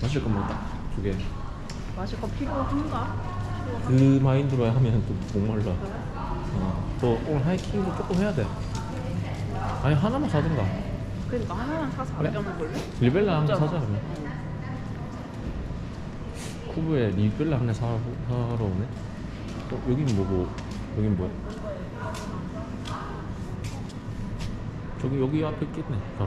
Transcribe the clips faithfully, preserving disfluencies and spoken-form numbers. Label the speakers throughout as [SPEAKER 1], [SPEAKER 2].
[SPEAKER 1] 마실 거면 딱 두 개.
[SPEAKER 2] 마실 거 필요한가?
[SPEAKER 1] 그 마인드로 하면 또 목말라. 어, 또 오늘 하이킹도 조금 해야 돼. 아니 하나만 사든가.
[SPEAKER 2] 그러니까 하나만 사서
[SPEAKER 1] 그래?
[SPEAKER 2] 아껴 먹을래?
[SPEAKER 1] 리벨라 하나 사자 그러면.
[SPEAKER 2] 응.
[SPEAKER 1] 쿠브에 리벨라 하나 사, 사러 오네. 어, 여긴 뭐고? 여긴 뭐야? 저기 여기 앞에 있겠네 바로.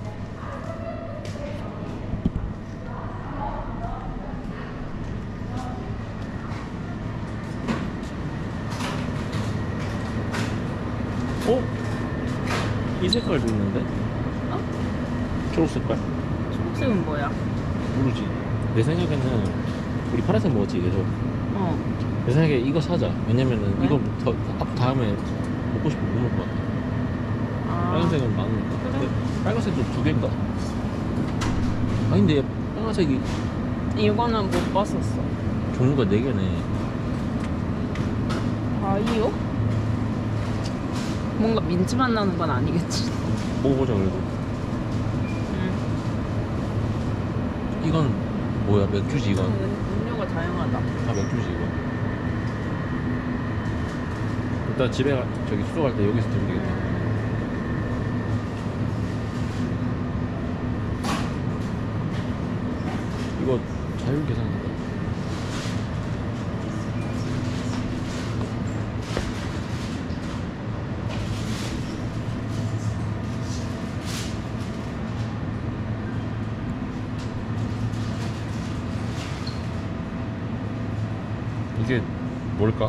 [SPEAKER 1] 어? 이 색깔도 있는데?
[SPEAKER 2] 어?
[SPEAKER 1] 초록색깔?
[SPEAKER 2] 초록색은 뭐야?
[SPEAKER 1] 모르지. 내 생각에는 우리 파란색 먹었지 계속.
[SPEAKER 2] 어.
[SPEAKER 1] 내 생각에 이거 사자. 왜냐면은
[SPEAKER 2] 왜?
[SPEAKER 1] 이거 더, 앞 다음에 먹고 싶으면 못 먹을 것 같아.
[SPEAKER 2] 아.
[SPEAKER 1] 빨간색은 많으니까.
[SPEAKER 2] 그래?
[SPEAKER 1] 근데 빨간색도 두 개인가? 아닌데 빨간색이
[SPEAKER 2] 이거는 못 봤었어.
[SPEAKER 1] 종류가 네 개네.
[SPEAKER 2] 바이오? 뭔가 민트 맛 나는 건 아니겠지?
[SPEAKER 1] 먹어보자 그래도.
[SPEAKER 2] 응.
[SPEAKER 1] 이건 뭐야? 맥주지 이건?
[SPEAKER 2] 음, 음료가 다양하다.
[SPEAKER 1] 아 맥주지 이거. 일단 집에 가, 저기 숙소 갈 때 여기서 들면 되겠다. 이거 자율 계산인가? 이게 뭘까?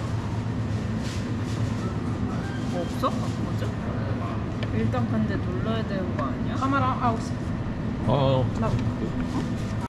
[SPEAKER 2] 뭐 없어? 뭐죠? 일단 근데 눌러야 되는 거 아니야? 카메라 아웃.
[SPEAKER 1] 아,
[SPEAKER 2] 나